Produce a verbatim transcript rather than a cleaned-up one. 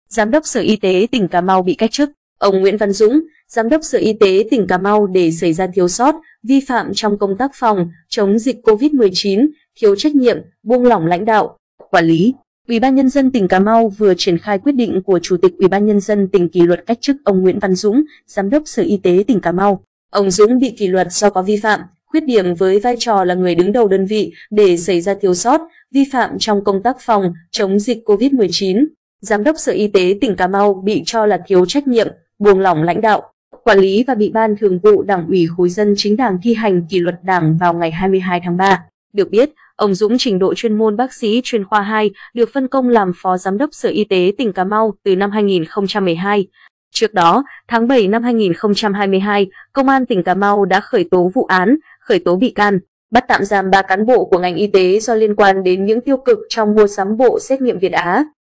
Giám đốc Sở Y tế tỉnh Cà Mau bị cách chức. Ông Nguyễn Văn Dũng, Giám đốc Sở Y tế tỉnh Cà Mau để xảy ra thiếu sót, vi phạm trong công tác phòng, chống dịch Covid mười chín, thiếu trách nhiệm, buông lỏng lãnh đạo, quản lý. Ủy ban Nhân dân tỉnh Cà Mau vừa triển khai quyết định của Chủ tịch Ủy ban Nhân dân tỉnh kỷ luật cách chức ông Nguyễn Văn Dũng, Giám đốc Sở Y tế tỉnh Cà Mau. Ông Dũng bị kỷ luật do có vi phạm, khuyết điểm với vai trò là người đứng đầu đơn vị để xảy ra thiếu sót, vi phạm trong công tác phòng, chống dịch Covid mười chín. Giám đốc Sở Y tế tỉnh Cà Mau bị cho là thiếu trách nhiệm, buông lỏng lãnh đạo, quản lý và bị Ban Thường vụ Đảng ủy Khối Dân Chính Đảng thi hành kỷ luật đảng vào ngày hai mươi hai tháng ba. Được biết, ông Dũng trình độ chuyên môn bác sĩ chuyên khoa hai, được phân công làm Phó Giám đốc Sở Y tế tỉnh Cà Mau từ năm hai nghìn không trăm mười hai. Trước đó, tháng bảy năm hai nghìn không trăm hai mươi hai, Công an tỉnh Cà Mau đã khởi tố vụ án, khởi tố bị can, bắt tạm giam ba cán bộ của ngành y tế do liên quan đến những tiêu cực trong mua sắm bộ xét nghiệm Việt Á.